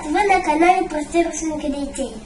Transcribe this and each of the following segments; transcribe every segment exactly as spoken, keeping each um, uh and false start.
привет! Вы на канале Пластированных детей.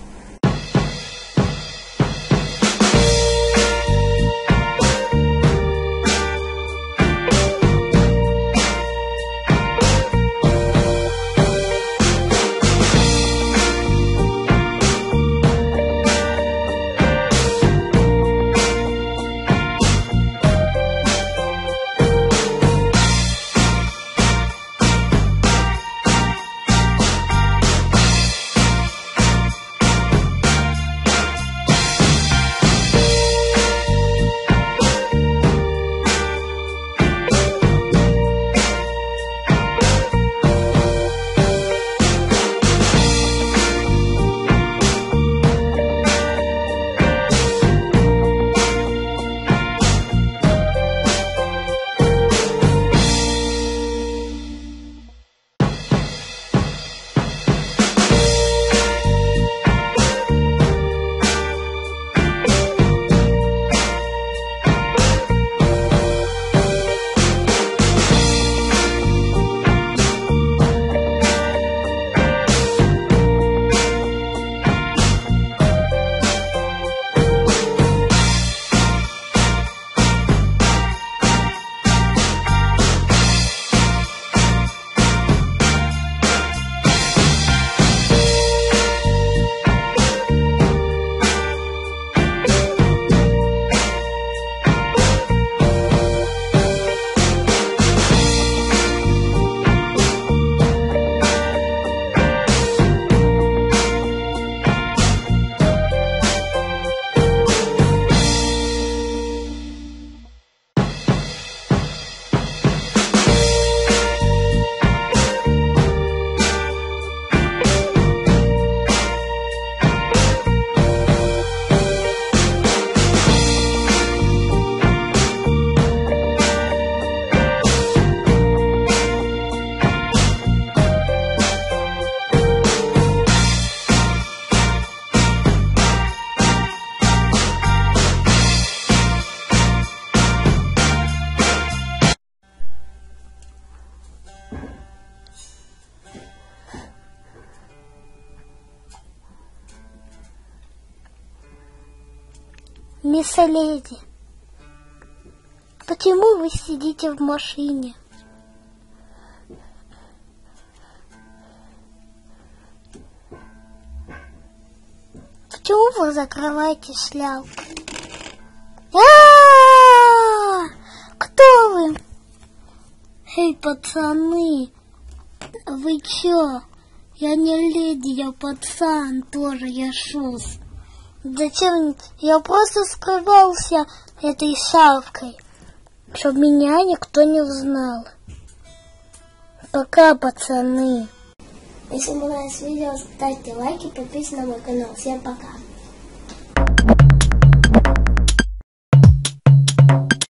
Мисс Леди, почему вы сидите в машине? Почему вы закрываете шляпу? А-а-а! Кто вы? Эй, пацаны, вы чё? Я не леди, я пацан тоже, я шус. Зачем? Я просто скрывался этой шапкой, чтобы меня никто не узнал. Пока, пацаны. Если вам понравилось видео, ставьте лайки, подписывайтесь на мой канал. Всем пока.